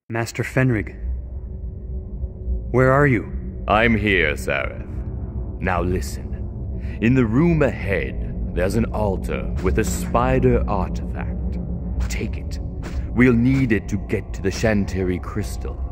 Master Phenrig, where are you? I'm here, Sareth. Now listen. In the room ahead, there's an altar with a spider artifact. Take it. We'll need it to get to the Shantiri crystal.